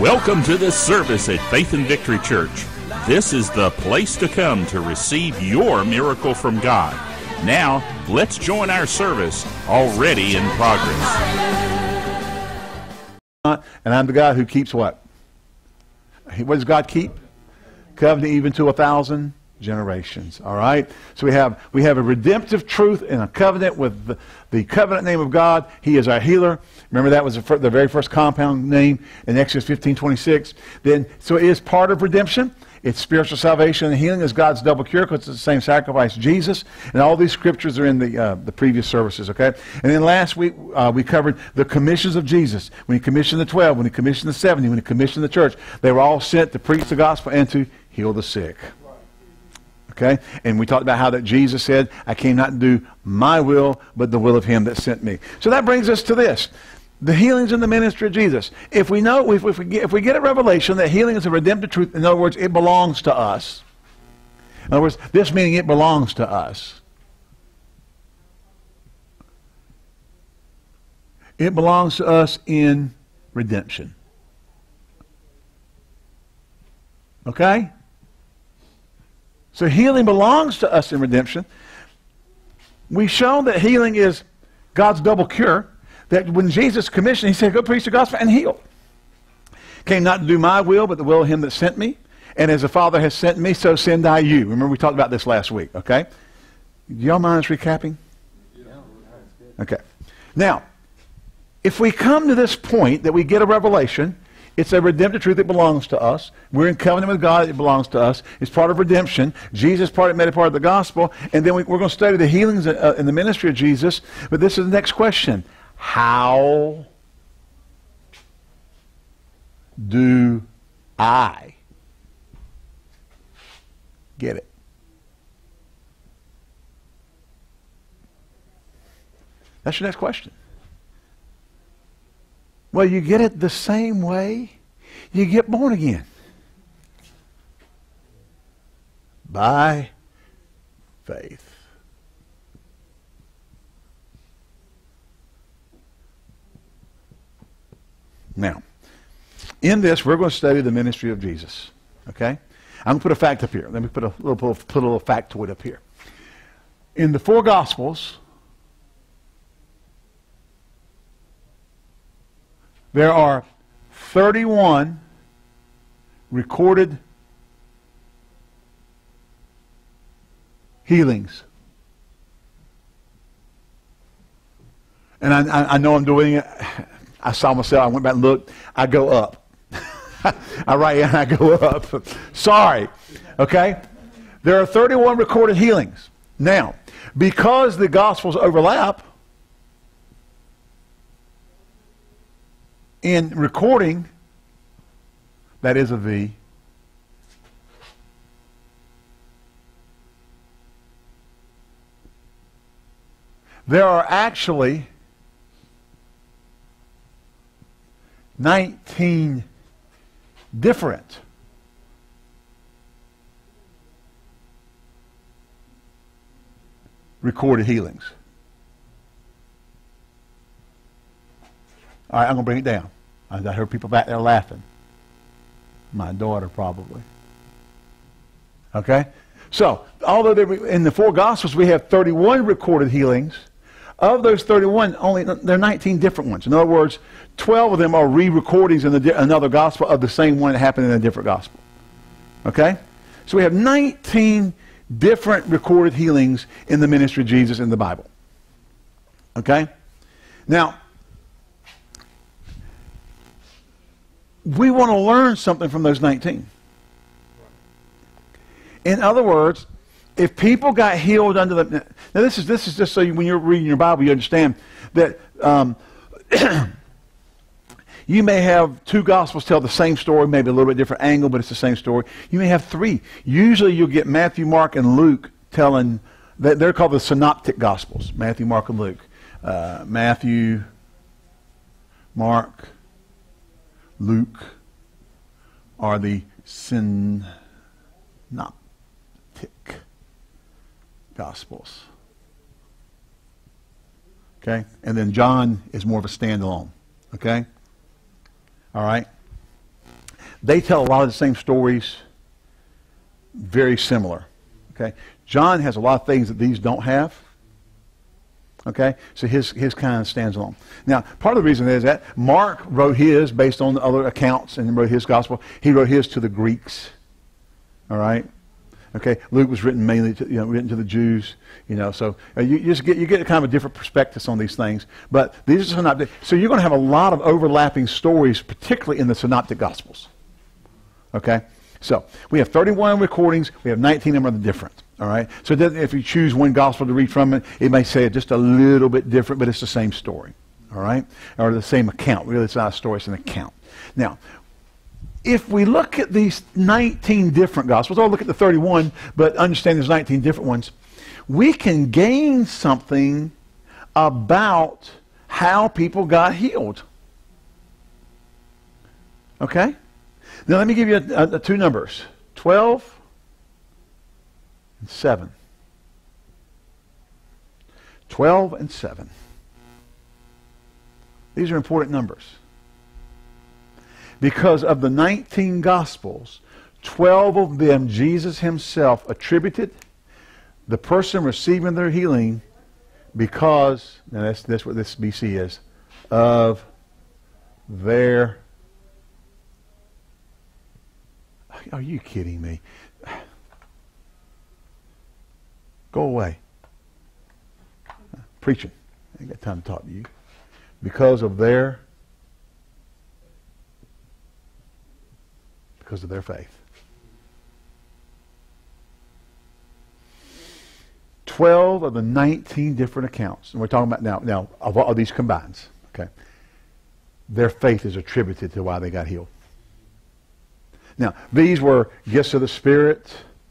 Welcome to this service at Faith and Victory Church. This is the place to come to receive your miracle from God. Now, let's join our service already in progress. And I'm the guy who keeps what? What does God keep? Covenant even to 1,000 generations. All right? So we have a redemptive truth and a covenant with the covenant name of God. He is our healer. Remember that was the very first compound name in Exodus 15:26. So it is part of redemption. It's spiritual salvation and healing is God's double cure because it's the same sacrifice, Jesus. And all these scriptures are in the previous services, okay? And then last week we covered the commissions of Jesus. When he commissioned the 12, when he commissioned the 70, when he commissioned the church, they were all sent to preach the gospel and to heal the sick. Okay? And we talked about how that Jesus said, I came not to do my will, but the will of him that sent me. So that brings us to this. The healings in the ministry of Jesus. If we know, if we get a revelation that healing is a redemptive truth, in other words, it belongs to us. In other words, this meaning it belongs to us. It belongs to us in redemption. Okay? So healing belongs to us in redemption. We've shown that healing is God's double cure. That when Jesus commissioned, he said, go preach the gospel and heal. Came not to do my will, but the will of him that sent me. And as the Father has sent me, so send I you. Remember we talked about this last week, okay? Do y'all mind us recapping? Okay. Now, if we come to this point that we get a revelation, it's a redemptive truth that belongs to us. We're in covenant with God. It belongs to us. It's part of redemption. Jesus made it part of the gospel. And then we're going to study the healings in the ministry of Jesus. But this is the next question. How do I get it? That's your next question. Well, you get it the same way you get born again. By faith. Now, in this, we're going to study the ministry of Jesus. Okay? I'm going to put a fact up here. Let me put a little factoid up here. In the four Gospels, there are 31 recorded healings. And I know I'm doing it. I saw myself. I went back and looked. I go up. I write and I go up. Sorry. Okay? There are 31 recorded healings. Now, because the Gospels overlap, in recording, that is a V, there are actually 19 different recorded healings. All right, I'm going to bring it down. I heard people back there laughing. My daughter probably. Okay? So, although in the four Gospels we have 31 recorded healings, of those 31, there are 19 different ones. In other words, 12 of them are re-recordings in another gospel of the same one that happened in a different gospel. Okay? So we have 19 different recorded healings in the ministry of Jesus in the Bible. Okay? Now, we want to learn something from those 19. In other words, if people got healed under the... Now this is just so when you're reading your Bible, you understand that you may have two Gospels tell the same story, maybe a little bit different angle, but it's the same story. You may have three. Usually you'll get Matthew, Mark, and Luke telling... They're called the Synoptic Gospels. Matthew, Mark, and Luke. Matthew, Mark, Luke are the Synoptic Gospels. Okay? And then John is more of a standalone. Okay? All right? they tell a lot of the same stories, very similar. Okay, John has a lot of things that these don't have. Okay, so his kind of stands alone. Now, part of the reason is that Mark wrote his based on the other accounts and wrote his gospel. He wrote his to the Greeks. All right. Okay, Luke was written mainly to, written to the Jews. So you get kind of a different perspectives on these things. But these are synoptic. So you're going to have a lot of overlapping stories, particularly in the synoptic gospels. Okay, so we have 31 recordings. We have 19 of them are different. All right, so if you choose one gospel to read from it, it may say it just a little bit different, but it's the same story. All right, or the same account. Really, it's not a story; it's an account. Now, if we look at these 19 different gospels, or look at the 31, but understand there's 19 different ones, we can gain something about how people got healed. Okay? Now let me give you two numbers, 12 and 7. 12 and 7. These are important numbers. Because of the 19 Gospels, 12 of them Jesus himself attributed the person receiving their healing because, now that's what this BC is, of their... Are you kidding me? Go away. Preaching. I ain't got time to talk to you. Because of their faith. 12 of the 19 different accounts, and we're talking about now of all of these combined, okay, their faith is attributed to why they got healed. Now, these were gifts of the Spirit,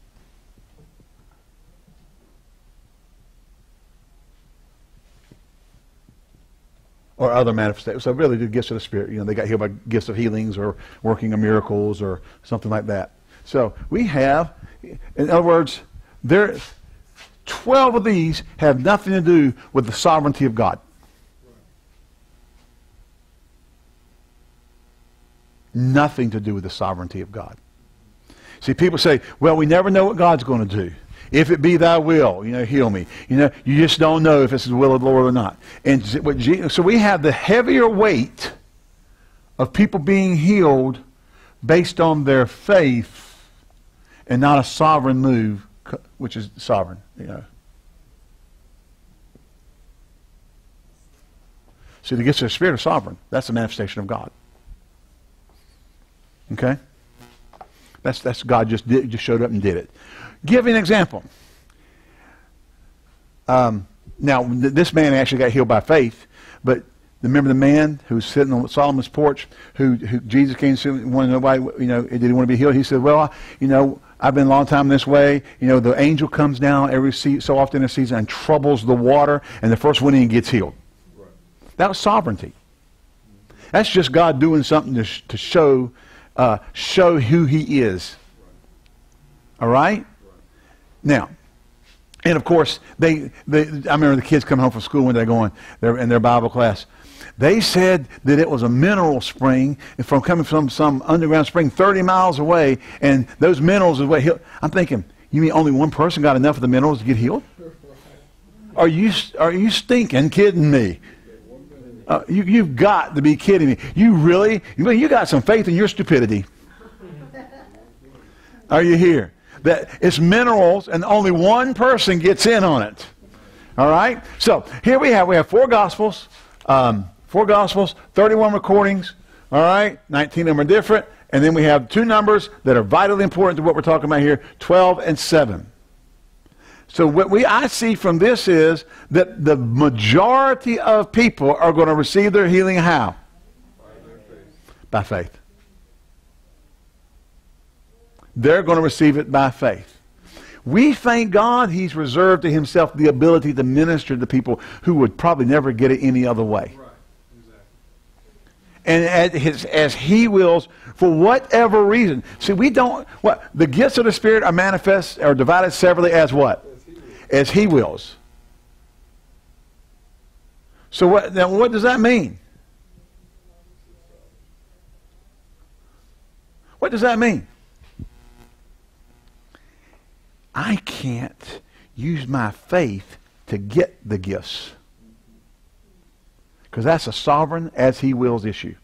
or other manifestations. So really the gifts of the Spirit. They got healed by gifts of healings or working of miracles or something like that. So we have, in other words, 12 of these have nothing to do with the sovereignty of God. Nothing to do with the sovereignty of God. See, people say, well, we never know what God's going to do. If it be thy will, heal me. You just don't know if it's the will of the Lord or not. And so we have the heavier weight of people being healed based on their faith and not a sovereign move, which is sovereign, See, the gifts of the Spirit are sovereign. That's the manifestation of God. Okay? That's God just showed up and did it. Give an example. Now, this man actually got healed by faith, but remember the man who was sitting on Solomon's porch, who Jesus came to and wanted to know why, did he want to be healed? He said, well, I've been a long time this way. The angel comes down every so often in a season and troubles the water, and the first one in gets healed. Right. That was sovereignty. That's just God doing something to show who he is. All right? Now, and of course, I remember the kids coming home from school one day they're in their Bible class. They said that it was a mineral spring coming from some underground spring 30 miles away, and those minerals are healed. I'm thinking, you mean only one person got enough of the minerals to get healed? Are you stinking kidding me? You've got to be kidding me. You got some faith in your stupidity. Are you here? That it's minerals and only one person gets in on it. All right? So here we have 4 Gospels, 31 recordings. All right? 19 of them are different. And then we have 2 numbers that are vitally important to what we're talking about here, 12 and 7. So what I see from this is that the majority of people are going to receive their healing how? By faith. They're going to receive it by faith. We thank God he's reserved to himself the ability to minister to people who would probably never get it any other way. Right. Exactly. And as he wills, for whatever reason. See, the gifts of the Spirit are divided severally as what? As he wills. So what does that mean? What does that mean? I can't use my faith to get the gifts. Because that's a sovereign as he wills issue.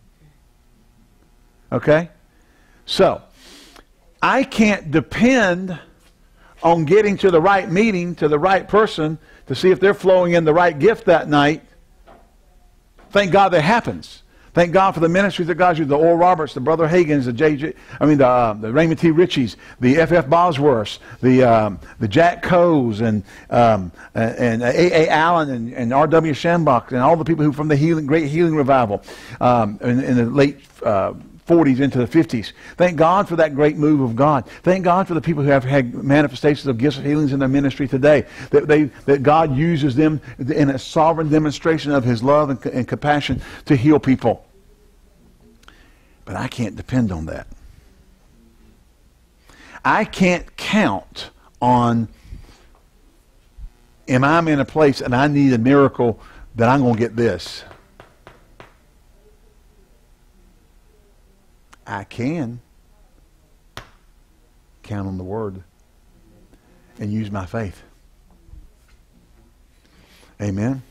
Okay? So, I can't depend on getting to the right meeting, to the right person, to see if they're flowing in the right gift that night. Thank God that happens. Thank God for the ministries that God used, the Oral Roberts, the Brother Hagins, the Raymond T. Richies, the F.F. Bosworths, the Jack Coes, and A.A. Allen, and R.W. Schambach, and all the people who from the Great Healing Revival in the late 40s into the 50s. Thank God for that great move of God. Thank God for the people who have had manifestations of gifts of healings in their ministry today. That God uses them in a sovereign demonstration of his love and compassion to heal people. But I can't depend on that. I can't count on, am I in a place and I need a miracle that I'm going to get this. I can count on the Word and use my faith. Amen.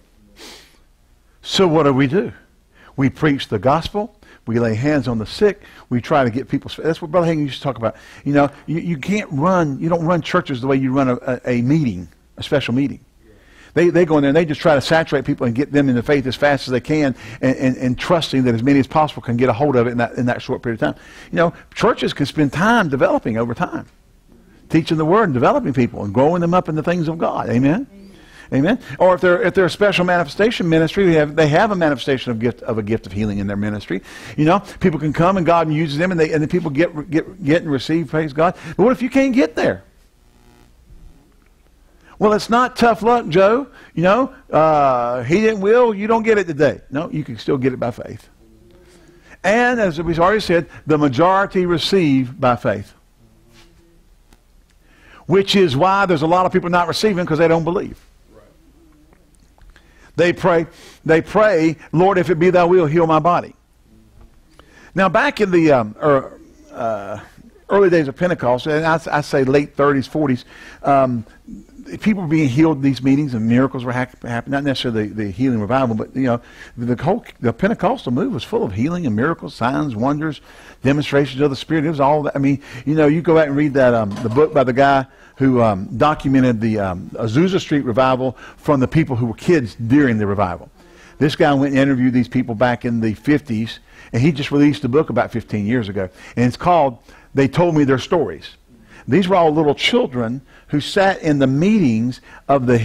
So what do? We preach the gospel. We lay hands on the sick. We try to get people. That's what Brother Hagin used to talk about. You know, you don't run churches the way you run a meeting, a special meeting. They go in there and they just try to saturate people and get them in the faith as fast as they can, and trusting that as many as possible can get a hold of it in that short period of time. You know, churches can spend time developing over time, teaching the Word and developing people and growing them up in the things of God. Amen. Amen. Or if they're a special manifestation ministry, they have a manifestation of a gift of healing in their ministry. You know, people can come and God uses them, and the people get and receive. Praise God. But what if you can't get there? Well, it's not tough luck, Joe. You know, he didn't will, you don't get it today. No, you can still get it by faith. And as we've already said, the majority receive by faith. Which is why there's a lot of people not receiving, because they don't believe. They pray, Lord, if it be thy will, heal my body. Now, back in the early days of Pentecost, and I say late 30s, 40s, people were being healed in these meetings, and miracles were happening. Not necessarily the healing revival, but you know, the Pentecostal move was full of healing and miracles, signs, wonders, demonstrations of the Spirit. It was all that. I mean, you know, you go back and read that the book by the guy who documented the Azusa Street revival from the people who were kids during the revival. This guy went and interviewed these people back in the 50s, and he just released a book about 15 years ago, and it's called "They Told Me Their Stories." These were all little children who sat in the meetings of the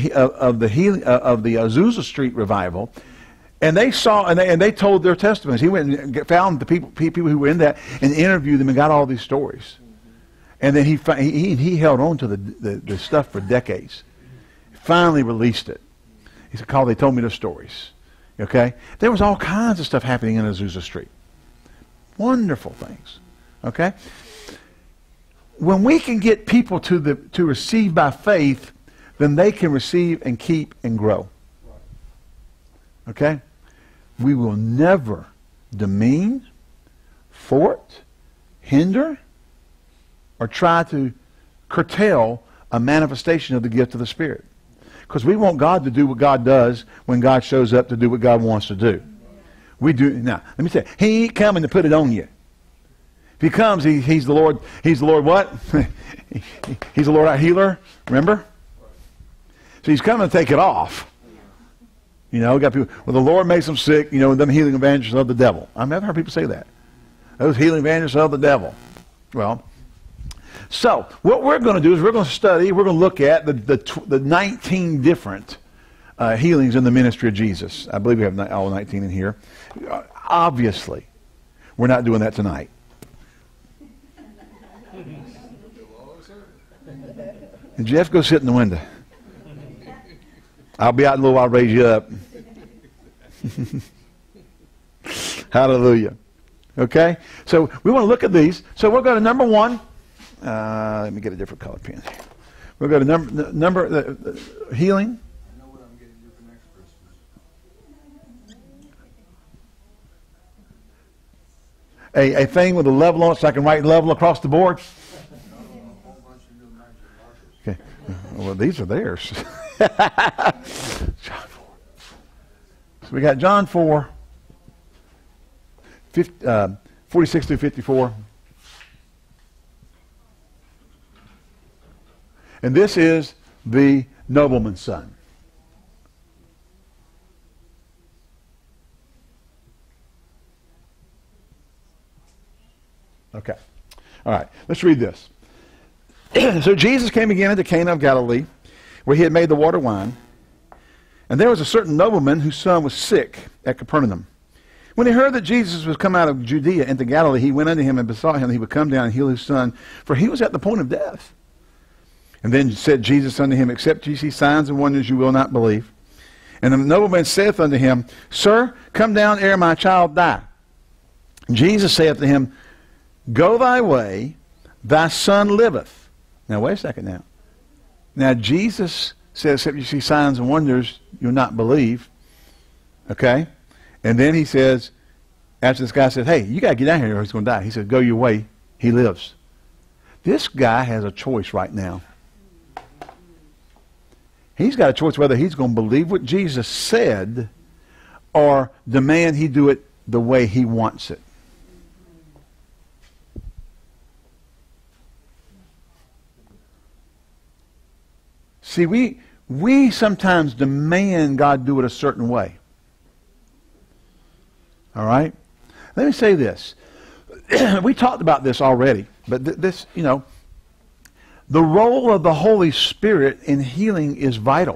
Azusa Street revival, and they saw and they told their testimonies. He went and found the people who were in that and interviewed them and got all these stories. And then he held on to the stuff for decades. Finally released it. He said, "They told me their stories." Okay, there was all kinds of stuff happening in Azusa Street. Wonderful things. Okay. When we can get people to receive by faith, then they can receive and keep and grow. Okay? We will never demean, thwart, hinder, or try to curtail a manifestation of the gift of the Spirit. Because we want God to do what God does when God shows up to do what God wants to do. We do. Now, let me tell you, He ain't coming to put it on you. If He comes, He's the Lord. He's the Lord what? He's the Lord our healer. Remember? So He's coming to take it off. You know, we got people, well, the Lord makes them sick, you know, them healing evangelists of the devil. I've never heard people say that. Those healing evangelists of the devil. Well, so what we're going to do is we're going to study, we're going to look at the 19 different healings in the ministry of Jesus. I believe we have all 19 in here. Obviously, we're not doing that tonight. And Jeff, go sit in the window. I'll be out in a little while, I'll raise you up. Hallelujah. Okay? So we want to look at these. So we'll go to number one. Let me get a different color pen. We'll go to number healing. I know what I'm getting you for next Christmas. a thing with a level on it so I can write level across the board? Okay. Well, these are theirs. John 4. So we got John 4, 46 through 54. And this is the nobleman's son. Okay. All right. Let's read this. So Jesus came again into Cana of Galilee, where he had made the water wine. And there was a certain nobleman whose son was sick at Capernaum. When he heard that Jesus was come out of Judea into Galilee, he went unto him and besought him that he would come down and heal his son, for he was at the point of death. And then said Jesus unto him, Except ye see signs and wonders, you will not believe. And the nobleman saith unto him, Sir, come down ere my child die. And Jesus saith to him, Go thy way, thy son liveth. Now wait a second now. Now Jesus says, Except you see signs and wonders, you'll not believe. Okay? And then he says, after this guy said, hey, you got to get down here or he's going to die. He said, go your way, he lives. This guy has a choice right now. He's got a choice whether he's going to believe what Jesus said or demand he do it the way he wants it. See, we sometimes demand God do it a certain way. All right? Let me say this. We talked about this already, but this, you know, the role of the Holy Spirit in healing is vital.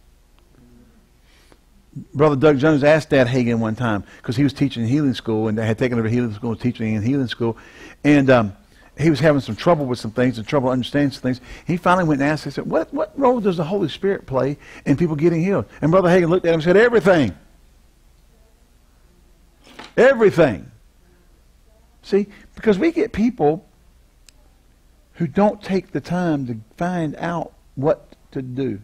Brother Doug Jones asked Dad Hagen one time, because he was teaching in healing school, and they had taken over healing school, teaching in healing school, and he was having some trouble with some things and trouble understanding some things. He finally went and asked, he said, what role does the Holy Spirit play in people getting healed? And Brother Hagen looked at him and said, everything. Everything. See, because we get people who don't take the time to find out what to do.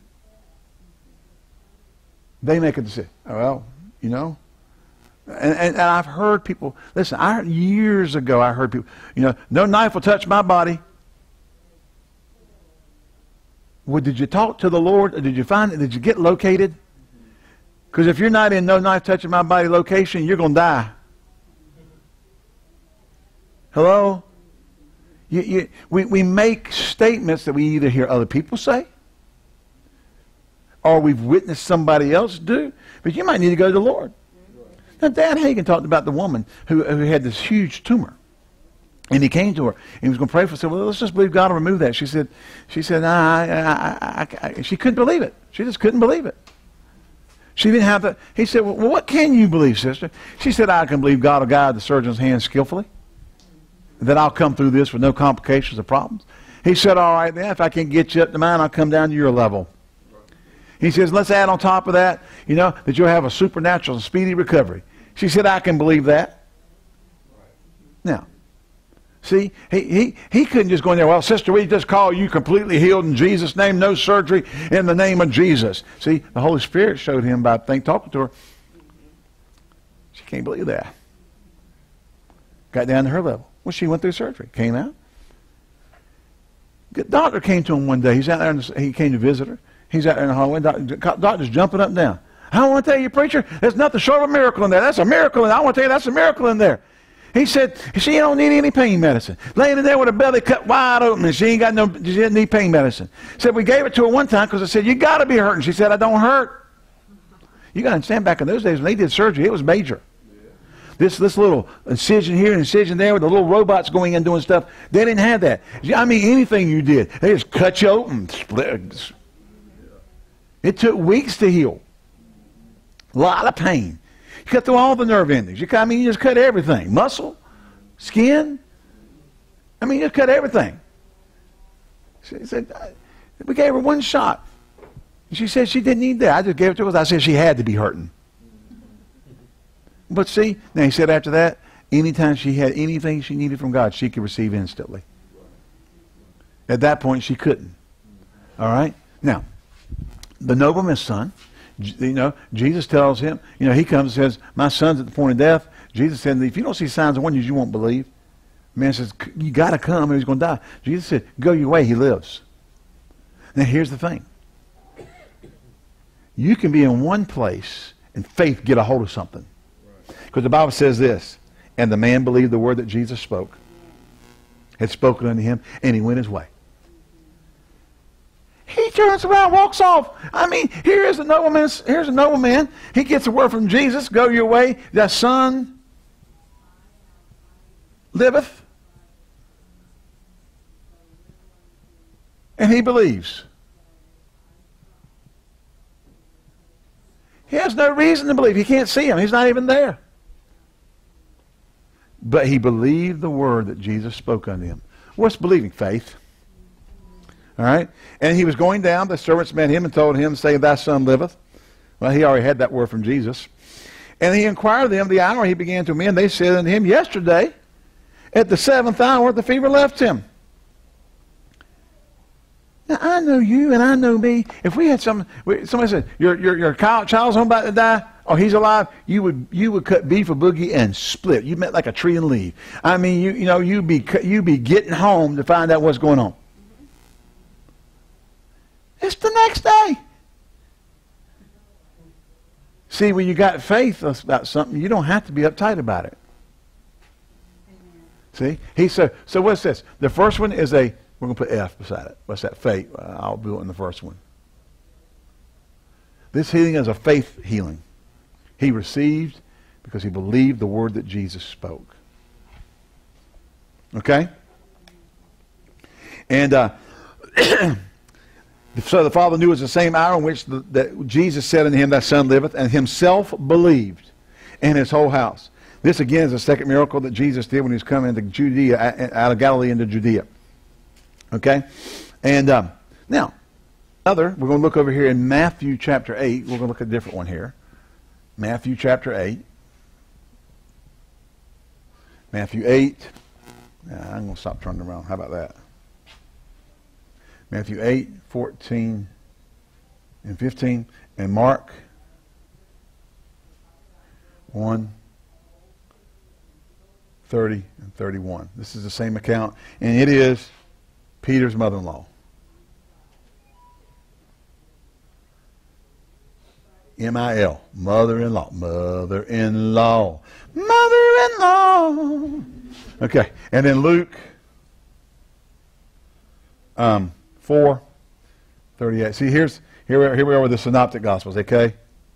They make a decision. Oh, well, you know. And I've heard people, listen, years ago I heard people, you know, no knife will touch my body. Well, did you talk to the Lord, or did you find it? Did you get located? Because if you're not in no knife touching my body location, you're going to die. Hello? We make statements that we either hear other people say or we've witnessed somebody else do, but you might need to go to the Lord. Now, Dad Hagen talked about the woman who had this huge tumor. And he came to her, and he was going to pray for her. Said, well, let's just believe God will remove that. She said, she couldn't believe it. She just couldn't believe it. She didn't have the. He said, well, what can you believe, sister? She said, I can believe God will guide the surgeon's hand skillfully. That I'll come through this with no complications or problems. He said, all right, then, if I can't get you up to mine, I'll come down to your level. He says, let's add on top of that, you know, that you'll have a supernatural and speedy recovery. She said, I can believe that. Now, see, he couldn't just go in there, well, sister, we just call you completely healed in Jesus' name, no surgery in the name of Jesus. See, the Holy Spirit showed him by talking to her. She can't believe that. Got down to her level. Well, she went through surgery, came out. The doctor came to him one day. He's out there, he came to visit her. He's out there in the hallway. Doctor's jumping up and down. I want to tell you, preacher, there's nothing short of a miracle in there. That's a miracle. I want to tell you, that's a miracle in there. He said, she don't need any pain medicine. Laying in there with her belly cut wide open, and she didn't need pain medicine. Said, we gave it to her one time because I said, you got to be hurting. She said, I don't hurt. You got to understand, back in those days when they did surgery, it was major. This little incision here and incision there with the little robots going in doing stuff, they didn't have that. I mean, anything you did, they just cut you open, split. It took weeks to heal. A lot of pain. You cut through all the nerve endings. You just cut everything. Muscle, skin. I mean, you just cut everything. She said, we gave her one shot. She said she didn't need that. I just gave it to her because I said she had to be hurting. But see, now he said after that, anytime she had anything she needed from God, she could receive instantly. At that point, she couldn't. All right? Now, the nobleman's son, Jesus tells him, he comes and says, my son's at the point of death. Jesus said, if you don't see signs and wonders, you won't believe. The man says, you got to come or he's going to die. Jesus said, go your way, he lives. Now here's the thing. You can be in one place and faith get a hold of something. Because the Bible says this, and the man believed the word that Jesus spoke, had spoken unto him, and he went his way. He turns around, walks off. I mean, here's a nobleman. He gets a word from Jesus, go your way, thy son liveth. And he believes. He has no reason to believe. He can't see him. He's not even there. But he believed the word that Jesus spoke unto him. What's believing? Faith. All right? And he was going down. The servants met him and told him, saying, thy son liveth. Well, he already had that word from Jesus. And he inquired of them the hour he began to mend. They said unto him, yesterday, at the 7th hour, the fever left him. Now, I know you and I know me. If we had somebody said, your child's home about to die, or he's alive, you would cut beef or boogie and split. You met like a tree and leave. I mean, you'd be getting home to find out what's going on. It's the next day. See, when you got faith about something, you don't have to be uptight about it. See? He said, so what's this? The first one is we're going to put F beside it. What's that? Faith. I'll do it in the first one. This healing is a faith healing. He received because he believed the word that Jesus spoke. Okay? And so the Father knew it was the same hour in which that Jesus said unto him, thy son liveth, and himself believed, and his whole house. This again is the second miracle that Jesus did when he was coming into Judea, out of Galilee into Judea. Okay? And now, we're going to look over here in Matthew chapter 8. We're going to look at a different one here. Matthew chapter 8. Matthew 8. I'm going to stop turning around. How about that? Matthew 8, 14 and 15. And Mark 1, 30 and 31. This is the same account. And it is Peter's mother-in-law. M-I-L. Mother-in-law. Mother-in-law. Mother-in-law. Okay. And then Luke 4, 38. See, here we are with the Synoptic Gospels, okay?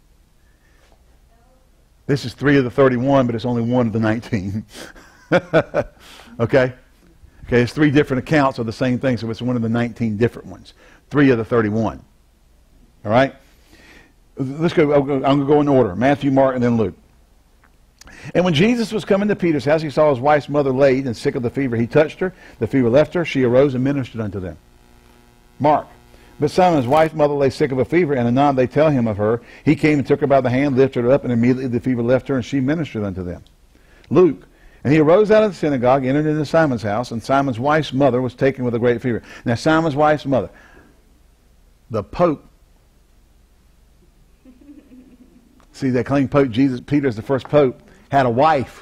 This is 3 of the 31, but it's only 1 of the 19. Okay? Okay, it's 3 different accounts of the same thing, so it's 1 of the 19 different ones. 3 of the 31. All right? Let's go. I'm going to go in order. Matthew, Mark, and then Luke. And when Jesus was coming to Peter's house, he saw his wife's mother laid and sick of the fever. He touched her. The fever left her. She arose and ministered unto them. Mark. But Simon's wife's mother lay sick of a fever, and anon they tell him of her. He came and took her by the hand, lifted her up, and immediately the fever left her, and she ministered unto them. Luke. And he arose out of the synagogue, entered into Simon's house, and Simon's wife's mother was taken with a great fever. Now, Simon's wife's mother, the Pope. See, they claim Pope Peter is the first Pope, had a wife.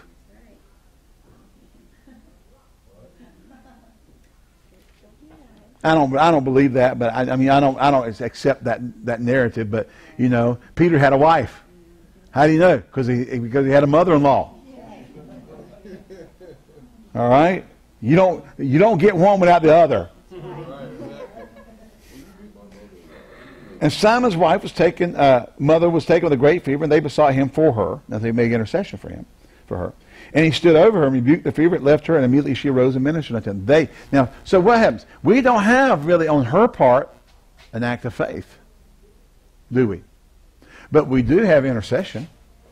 I don't believe that, but I mean I don't accept that narrative. But you know, Peter had a wife. How do you know? Because he had a mother-in-law. All right, you don't get one without the other. And Simon's wife was taken, mother was taken with a great fever, and they besought him for her, that they make intercession for her. And he stood over her and rebuked the fever. It left her, and immediately she arose and ministered unto them. Now, so what happens? We don't have really on her part an act of faith, do we? But we do have intercession.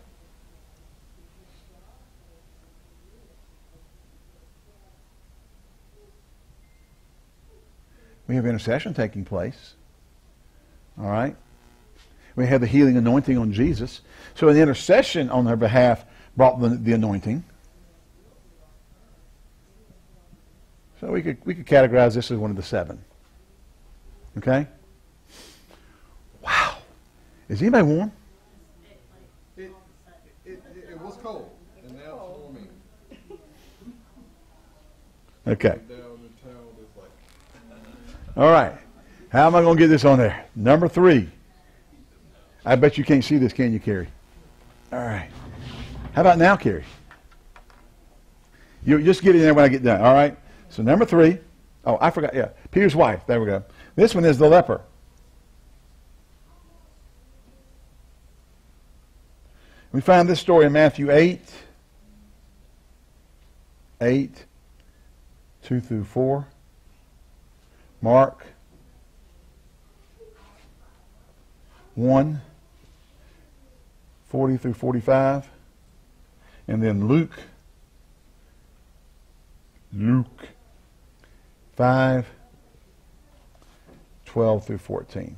We have intercession taking place. All right? We have the healing anointing on Jesus. So an intercession on her behalf brought the anointing. So we could categorize this as one of the 7. Okay? Wow. Is anybody warm? It was cold, and now it's warming. Okay. Down the town is like. All right. How am I going to get this on there? Number 3. I bet you can't see this, can you, Carrie? All right. How about now, Carrie? You just get in there when I get done. All right. So number 3. Oh, I forgot. Yeah. Peter's wife. There we go. This one is the leper. We find this story in Matthew 8, 2 through 4. Mark 1, 40 through 45. And then Luke 5, 12 through 14.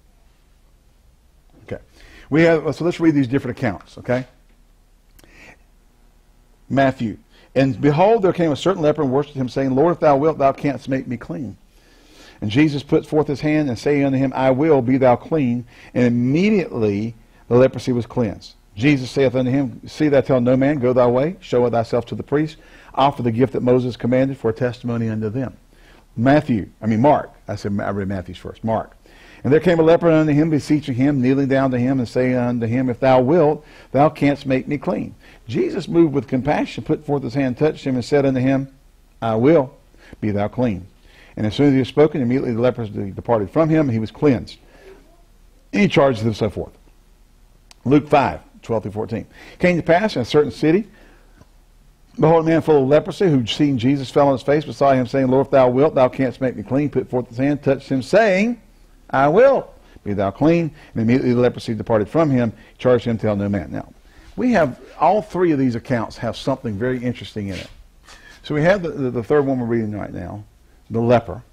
Okay. So let's read these different accounts, okay? Matthew. And behold, there came a certain leper and worshipped him, saying, Lord, if thou wilt, thou canst make me clean. And Jesus put forth his hand and saying unto him, I will, be thou clean. And immediately the leprosy was cleansed. Jesus saith unto him, See thou tell no man, go thy way, show thyself to the priest, offer the gift that Moses commanded for a testimony unto them. Mark. I read Matthew's first. Mark. And there came a leper unto him, beseeching him, kneeling down to him, and saying unto him, If thou wilt, thou canst make me clean. Jesus, moved with compassion, put forth his hand, touched him, and said unto him, I will, be thou clean. And as soon as he had spoken, immediately the leprosy departed from him, and he was cleansed. And he charged them so forth. Luke 5, 12 through 14. Came to pass in a certain city, behold, a man full of leprosy, who seeing Jesus fell on his face beside him, saying, Lord, if thou wilt, thou canst make me clean. Put forth his hand, touched him, saying, I will, be thou clean. And immediately the leprosy departed from him, charged him, tell no man. Now, we have, all 3 of these accounts have something very interesting in it. So we have the third one we're reading right now, the leper.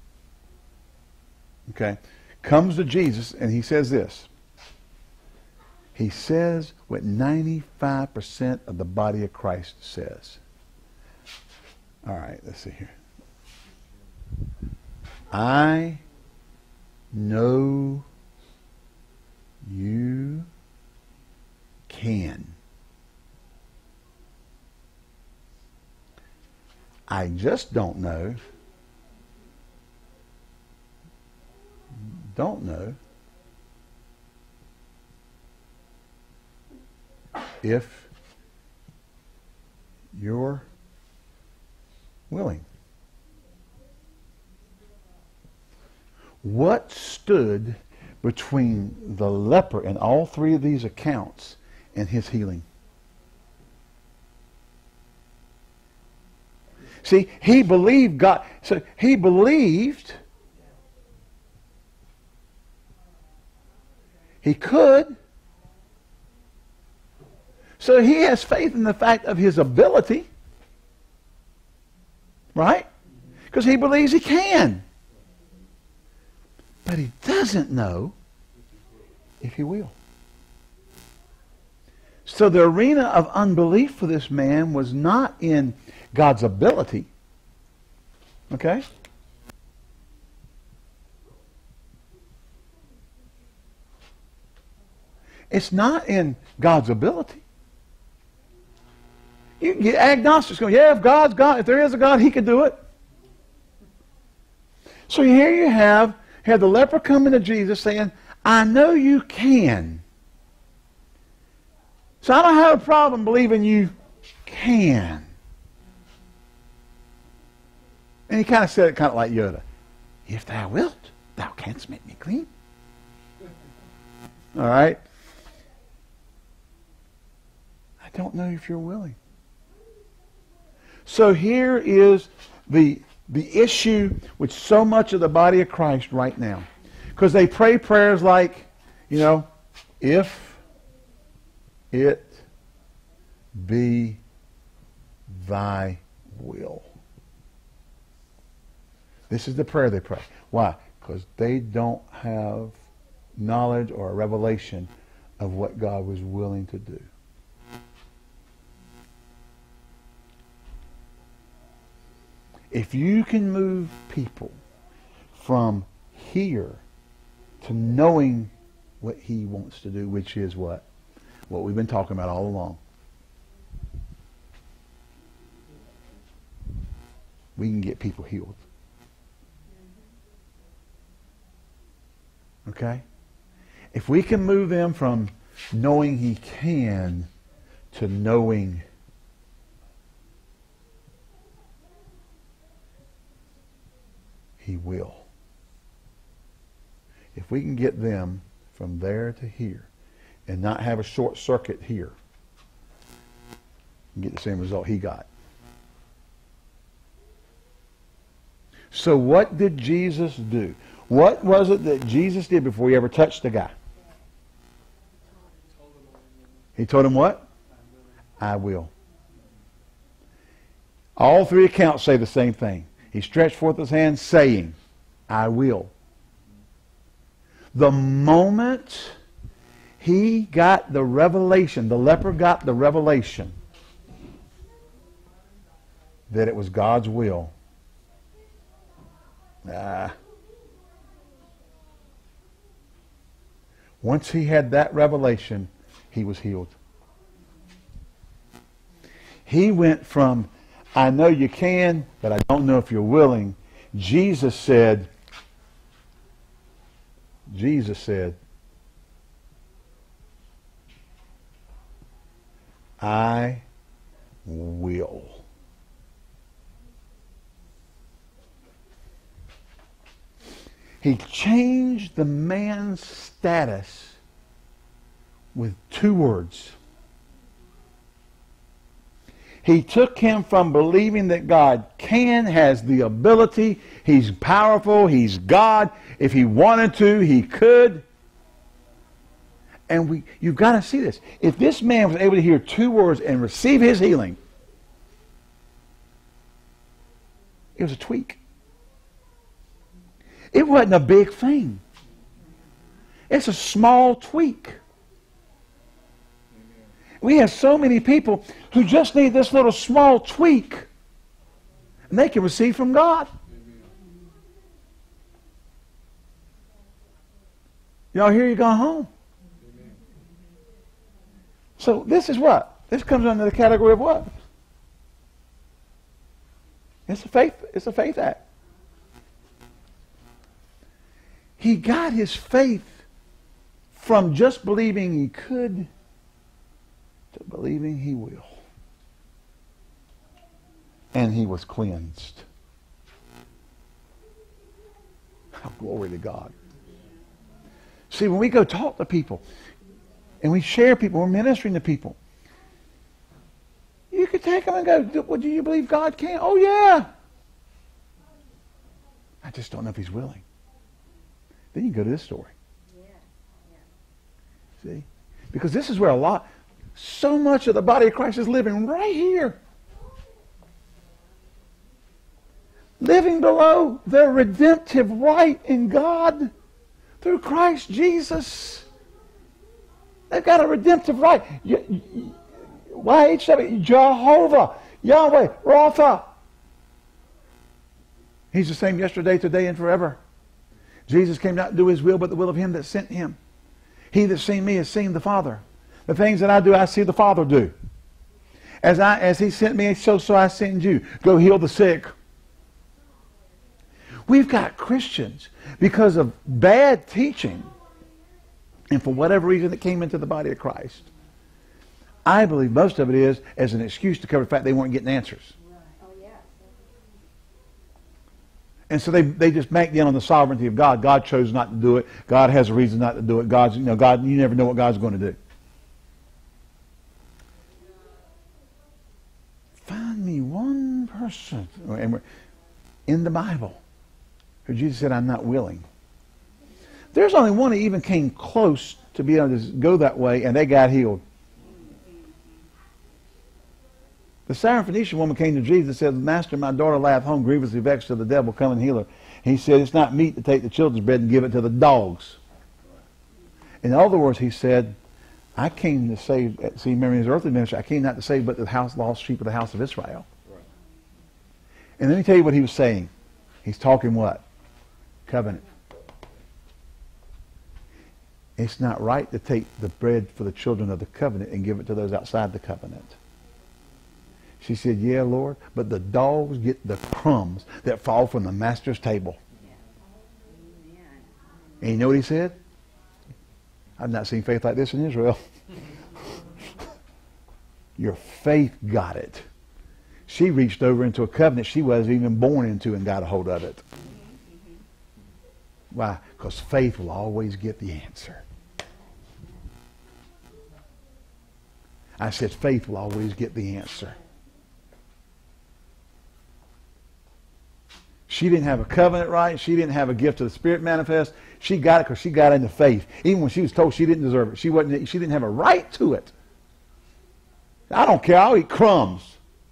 Okay. Comes to Jesus, and he says this. He says what 95% of the body of Christ says. All right, let's see here. I know you can. I just don't know if you're willing. What stood between the leper in all 3 of these accounts and his healing? See, he believed God. So he believed he could. So he has faith in the fact of his ability. Right? Because he believes he can. But he doesn't know if he will. So the arena of unbelief for this man was not in God's ability. Okay? It's not in God's ability. You get agnostics going, yeah, if God's God, if there is a God, he could do it. So here you have the leper coming to Jesus saying, I know you can. So I don't have a problem believing you can. And he kind of said it kind of like Yoda. If thou wilt, thou canst make me clean. All right? I don't know if you're willing. So here is the issue with so much of the body of Christ right now. Because they pray prayers like, if it be thy will. This is the prayer they pray. Why? Because they don't have knowledge or a revelation of what God was willing to do. If you can move people from here to knowing what he wants to do, which is what? What we've been talking about all along. We can get people healed. Okay? If we can move them from knowing he can to knowing he will. If we can get them from there to here and not have a short circuit here, and get the same result he got. So what did Jesus do? What was it that Jesus did before he ever touched the guy? He told him what? I will. All three accounts say the same thing. He stretched forth his hand saying, I will. The moment he got the revelation, the leper got the revelation that it was God's will. Once he had that revelation, he was healed. He went from, I know you can, but I don't know if you're willing. Jesus said, I will. He changed the man's status with 2 words. He took him from believing that God can, has the ability, he's powerful, he's God. If he wanted to, he could. And you've got to see this. If this man was able to hear 2 words and receive his healing, it was a tweak. It wasn't a big thing. It's a small tweak. We have so many people who just need this little small tweak, and they can receive from God. Y'all hear you going home? So this is what? This comes under the category of what? It's a faith act. He got his faith from just believing he could to believing he will. And he was cleansed. Oh, glory to God. See, when we go talk to people and we share people, we're ministering to people, you could take them and go, well, do you believe God can? Oh, yeah. I just don't know if he's willing. Then you go to this story. See? Because this is where so much of the body of Christ is living right here. Living below their redemptive right in God through Christ Jesus. They've got a redemptive right. YHW, Jehovah, Yahweh, Rapha. He's the same yesterday, today, and forever. Jesus came not to do his will, but the will of him that sent him. He that seen me has seen the Father. The things that I do, I see the Father do. As he sent me, so I send you. Go heal the sick. We've got Christians, because of bad teaching, and for whatever reason it came into the body of Christ. I believe most of it is as an excuse to cover the fact they weren't getting answers. And so they just bank down on the sovereignty of God. God chose not to do it. God has a reason not to do it. God, you never know what God's going to do. Find me one person in the Bible who Jesus said, I'm not willing. There's only one that even came close to be able to go that way, and they got healed. The Syrophoenician woman came to Jesus and said, Master, my daughter lieth home grievously vexed of the devil, come and heal her. He said, it's not meet to take the children's bread and give it to the dogs. In other words, he said, I came to save, see, remember his earthly ministry, I came not to save but the lost sheep of the house of Israel. Right. And let me tell you what he was saying. He's talking what? Covenant. It's not right to take the bread for the children of the covenant and give it to those outside the covenant. She said, yeah, Lord, but the dogs get the crumbs that fall from the master's table. And you know what he said? I've not seen faith like this in Israel. Your faith got it. She reached over into a covenant she wasn't even born into and got a hold of it. Why? Because faith will always get the answer. I said faith will always get the answer. She didn't have a covenant right. She didn't have a gift of the Spirit manifest. She got it because she got into faith. Even when she was told she didn't deserve it. She didn't have a right to it. I don't care. I'll eat crumbs.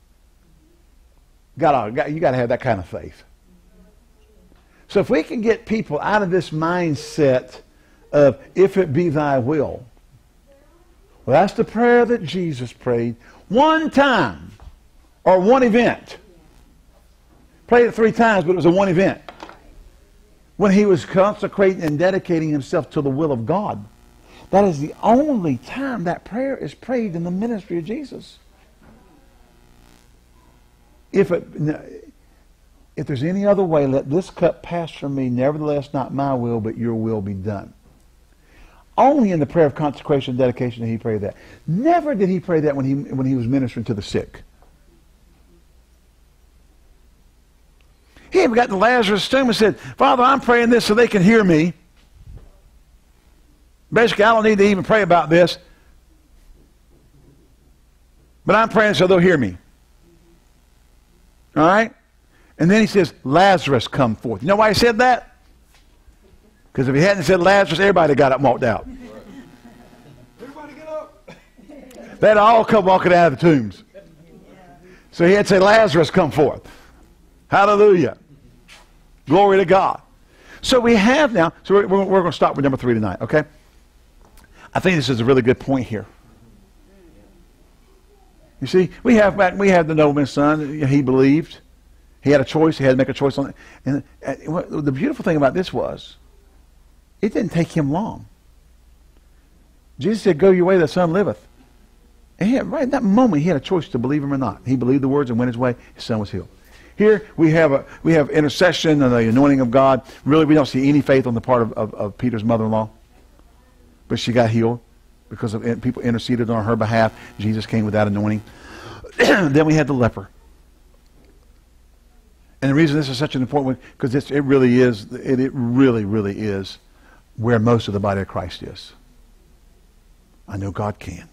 You got to have that kind of faith. So if we can get people out of this mindset of, if it be thy will. Well, that's the prayer that Jesus prayed one time or one event. Prayed it 3 times, but it was a one event. When he was consecrating and dedicating himself to the will of God. That is the only time that prayer is prayed in the ministry of Jesus. If there's any other way, let this cup pass from me. Nevertheless, not my will, but your will be done. Only in the prayer of consecration and dedication did he pray that. Never did he pray that when he was ministering to the sick. He even got to Lazarus' tomb and said, Father, I'm praying this so they can hear me. Basically, I don't need to even pray about this. But I'm praying so they'll hear me. All right? And then he says, Lazarus, come forth. You know why he said that? Because if he hadn't said Lazarus, everybody got up and walked out. Everybody get up. They'd all come walking out of the tombs. So he had to say, Lazarus, come forth. Hallelujah. Glory to God. So we have now, so we're going to stop with number 3 tonight, okay? I think this is a really good point here. You see, we have the nobleman's son. He believed. He had a choice. He had to make a choice on it. And the beautiful thing about this was, it didn't take him long. Jesus said, go your way, the son liveth. And right in that moment, he had a choice to believe him or not. He believed the words and went his way. His son was healed. Here we have intercession and the anointing of God. Really, we don't see any faith on the part of Peter's mother-in-law. But she got healed because of people interceded on her behalf. Jesus came with that anointing. Then we had the leper. And the reason this is such an important one, because it really is where most of the body of Christ is. I know God can.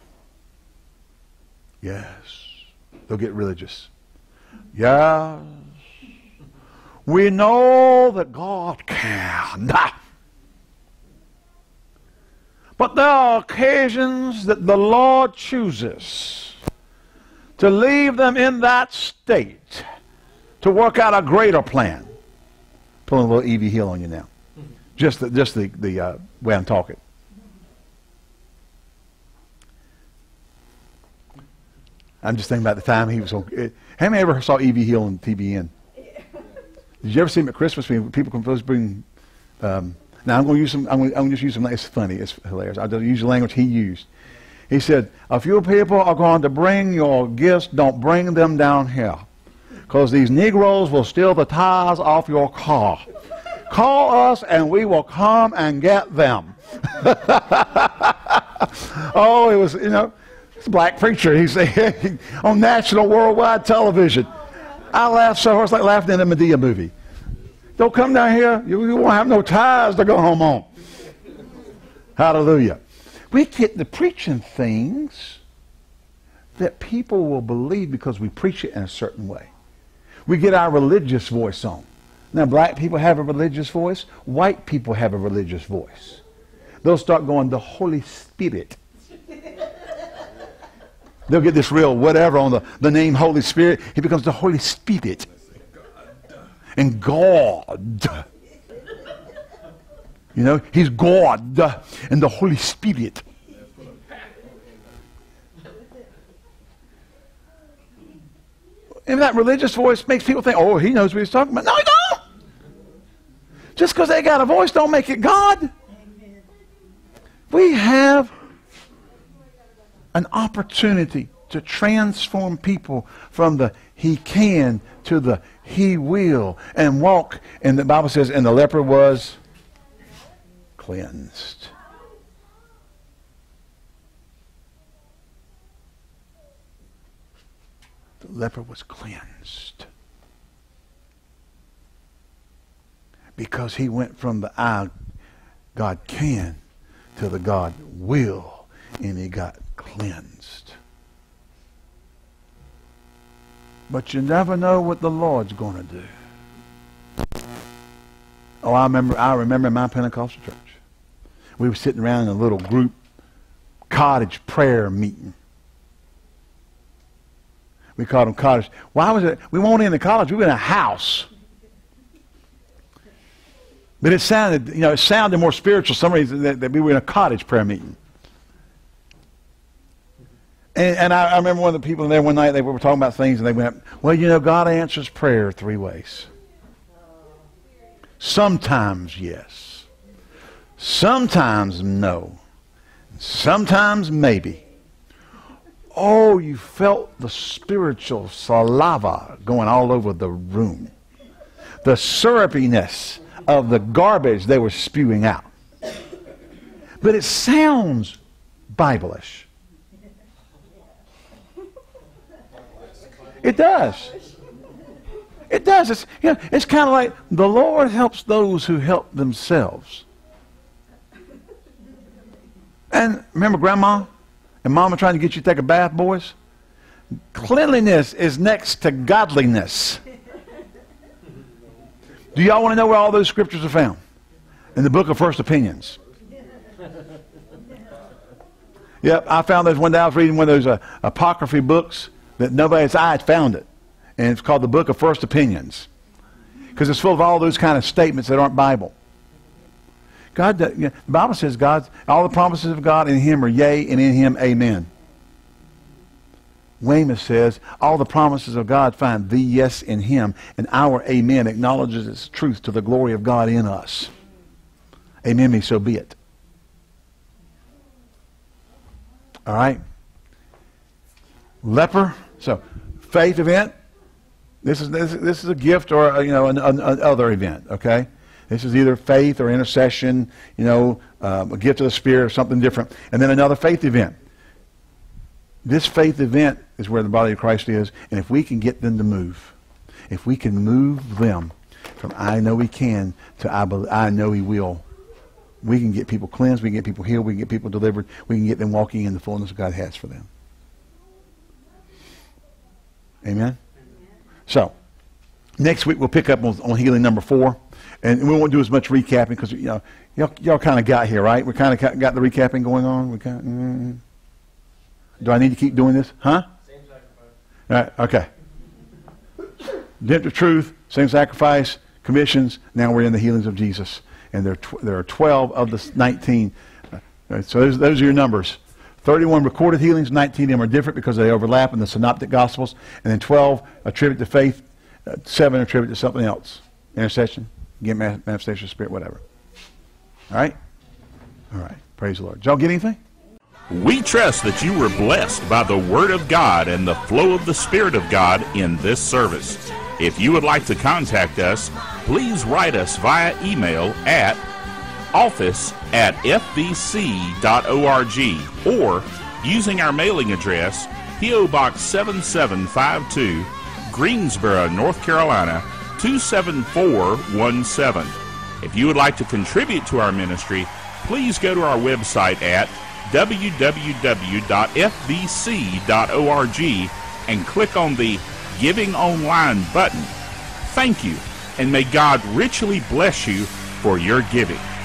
Yes. They'll get religious. Yes. We know that God can. But there are occasions that the Lord chooses to leave them in that state to work out a greater plan. Pulling a little E.V. Hill on you now. Just the way I'm talking. I'm just thinking about the time he was on. How many ever saw E.V. Hill on TBN? Did you ever see him at Christmas when people can supposed to bring? Now I'm going to use some. I'm going to just use some. It's funny. It's hilarious. I'll just use the language he used. He said, "If you people are going to bring your gifts, don't bring them down here, because these Negroes will steal the tires off your car. Call us, and we will come and get them." Oh, it was it's a black preacher. He said on national worldwide television. I laughed so hard, it's like laughing in a Medea movie. Don't come down here. You won't have no tires to go home on. Hallelujah. We get to preaching things that people will believe because we preach it in a certain way. We get our religious voice on. Now, black people have a religious voice. White people have a religious voice. They'll start going, the Holy Spirit. They'll get this real whatever on the name Holy Spirit. He becomes the Holy Spirit. And God. He's God and the Holy Spirit. And that religious voice makes people think, oh, he knows what he's talking about. No, he don't. Just because they got a voice don't make it God. We have an opportunity to transform people from the he can to the he will, and walk. And the Bible says, and the leper was cleansed. The leper was cleansed. Because he went from the I, God can, to the God will, and he got cleansed. But you never know what the Lord's going to do. Oh, I remember in my Pentecostal church, we were sitting around in a little group cottage prayer meeting. We called them cottage. Why was it? We weren't in the college. We were in a house. But it sounded more spiritual for some reason that we were in a cottage prayer meeting. And I remember one of the people in there one night, they were talking about things, and they went, well, you know, God answers prayer 3 ways. Sometimes yes. Sometimes no. Sometimes maybe. Oh, you felt the spiritual saliva going all over the room. The syrupiness of the garbage they were spewing out. But it sounds Bible-ish. It does. It does. It's kind of like the Lord helps those who help themselves. And remember Grandma and Mama trying to get you to take a bath, boys? Cleanliness is next to godliness. Do y'all want to know where all those scriptures are found? In the book of First Opinions. Yep, I found those one day. I was reading one of those apocryphy books that nobody's eye had found it. And it's called the book of First Opinions. Because it's full of all those kind of statements that aren't Bible. God, the Bible says all the promises of God in him are yea, and in him amen. Weymouth says, all the promises of God find the yes in him, and our amen acknowledges its truth to the glory of God in us. Amen me, so be it. All right? Leper. So, faith event. This is a gift or an other event. Okay, this is either faith or intercession. A gift of the Spirit or something different. And then another faith event. This faith event is where the body of Christ is, and if we can get them to move, if we can move them from I know he can to I know he will, we can get people cleansed, we can get people healed, we can get people delivered, we can get them walking in the fullness God has for them. Amen? So, next week we'll pick up on healing number 4. And we won't do as much recapping because y'all kind of got here, right? We kind of got the recapping going on. Do I need to keep doing this? Huh? Same sacrifice. All right, okay. Redemptive truth, same sacrifice, commissions. Now we're in the healings of Jesus. And there are 12 of the 19. So those are your numbers. 31 recorded healings, 19 of them are different because they overlap in the synoptic gospels, and then 12 attribute to faith, 7 attribute to something else. Intercession, get manifestation of spirit, whatever. All right? All right. Praise the Lord. Did y'all get anything? We trust that you were blessed by the Word of God and the flow of the Spirit of God in this service. If you would like to contact us, please write us via email at office@fvc.org or using our mailing address, P.O. Box 7752, Greensboro, North Carolina, 27417. If you would like to contribute to our ministry, please go to our website at www.fvc.org and click on the Giving Online button. Thank you, and may God richly bless you for your giving.